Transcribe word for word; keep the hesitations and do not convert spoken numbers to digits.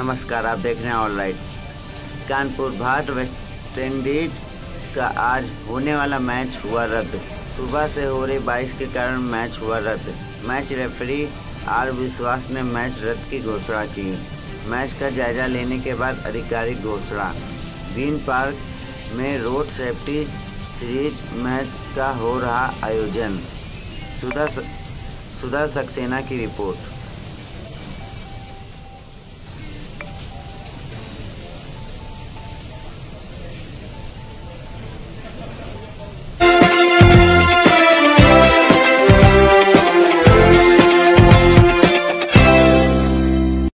नमस्कार, आप देख रहे हैं all right. Kanpur Bharat West Indies का आज होने वाला मैच हुआ रद्द। सुबह से हो रही बारिश के कारण मैच हुआ रद्द। मैच रेफरी आर विश्वास ने मैच रद्द की घोषणा की। मैच का जायजा लेने के बाद आधिकारिक घोषणा। ग्रीन पार्क में रोड सेफ्टी सीरीज मैच का हो रहा आयोजन। सुधा सुधा सक्सेना की रिपोर्ट।